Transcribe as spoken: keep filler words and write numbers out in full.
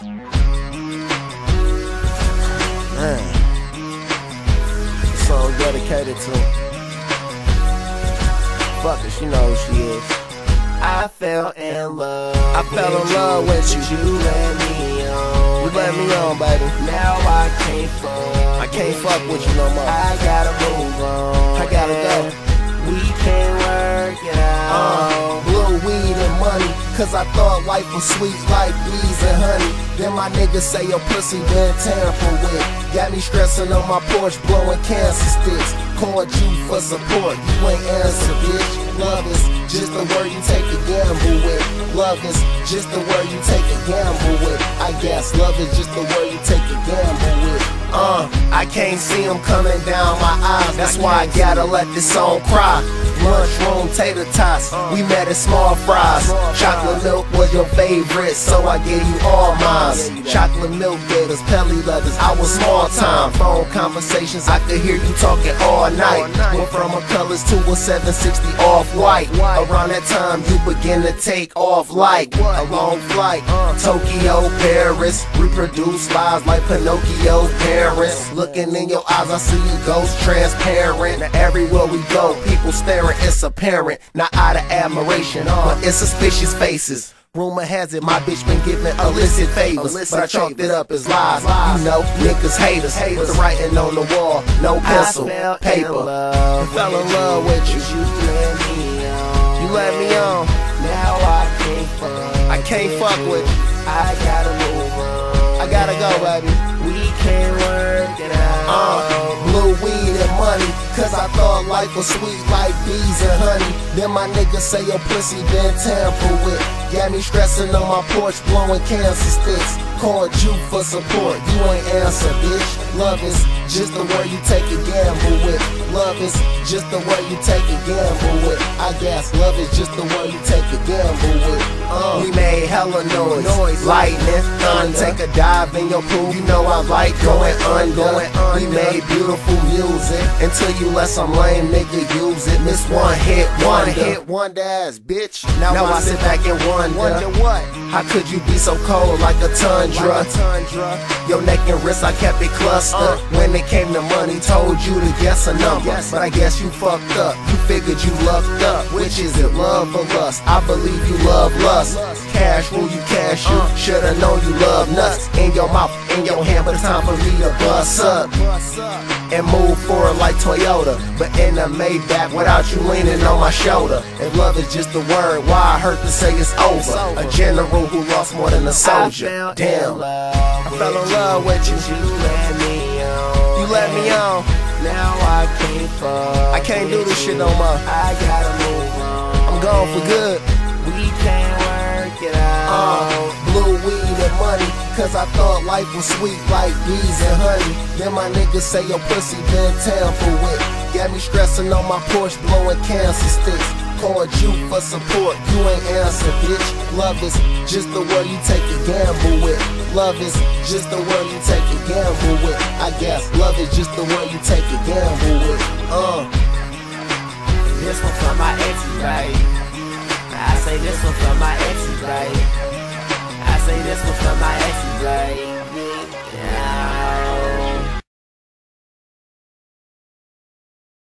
Man, this song dedicated to fuck it, she know who she is. I fell in love. I fell in love with you. You let me on. You let me on, baby. Now I can't fuck. I can't fuck with you no more. I gotta move on. I gotta go. We can't work it out. Uh, blue weed and money, cause I thought life was sweet like bees and honey. Then my niggas say your pussy been tampered with. Got me stressing on my porch, blowing cancer sticks. Called you for support, you ain't answer, bitch. Love is just the word you take a gamble with. Love is just the word you take a gamble with. I guess love is just the word you take a gamble with. Uh, I can't see them coming down my eyes. That's why I gotta let this song cry. Mushroom tater tots, we met at Small Fries. Chocolate milk was your favorite, so I gave you all mine. Chocolate milk gators, pelly leathers, I was small time. Phone conversations, I could hear you talking all night. Went from a colors to a seven sixty off-white. Around that time, you begin to take off like a long flight. Tokyo, Paris, reproduce lies like Pinocchio's parents. Looking in your eyes, I see you ghost transparent. Now everywhere we go, people staring. It's apparent, not out of admiration, but it's suspicious faces. Rumor has it my bitch been giving illicit favors, but I chalked it up as lies. You know, niggas haters, with the writing on the wall, no pencil, paper. I fell in love with you. You let me on. You let me on. Now I can't fuck. I can't fuck with you. I gotta move on. I gotta go, baby. We can't work it out. Uh, blue weed and money, cause I thought life was sweet like bees and honey. Then my niggas say your pussy been tampered with. Got me stressing on my porch, blowing cancer sticks. Called you for support, you ain't answer, bitch. Love is just the word you take a gamble with. Love is just the word you take a gamble with. I guess love is just the word you take a gamble with. Uh, we made hella noise, noise. Lightning, thunder. Take a dive in your pool, you know I like going under. Going under. We made beautiful music until you let some lame nigga use it. Miss one hit wonder, hit wonder ass bitch. Now, now I sit back and wonder, wonder what? How could you be so cold like a tundra? Like a tundra. Your neck and wrist, I kept it clustered. Uh, when it came to money, told you to guess a number. Yes. But I guess you fucked up. You figured you lucked up. Which is it, love or lust? I believe you love lust. Cash rule, you cash you. Uh, Should've known you love nuts. In your mouth, in your hand, but it's time for me to bust up and move forward like Toyota, but in a Maybach without you leaning on my shoulder. If love is just a word, why I hurt to say it's over? A general who lost more than a soldier. Damn, I fell in love with you. You let me on. You let me on. Now I can't fuck. I can't do this shit no more. I gotta move on. I'm gone for good. We can't work it out. Uh, blue weed and money, cause I thought life was sweet like bees and honey. Then my niggas say your pussy been tampered with. Got me stressing on my porch, blowing cancer sticks. Called you for support, you ain't answer, bitch. Love is just the word you take a gamble with. Love is just the word you take a gamble with. I guess love is just the word you take a gamble with. Uh. This one for my exes, right? I say this one for my exes, right? I say this one for my exes, right? Yeah.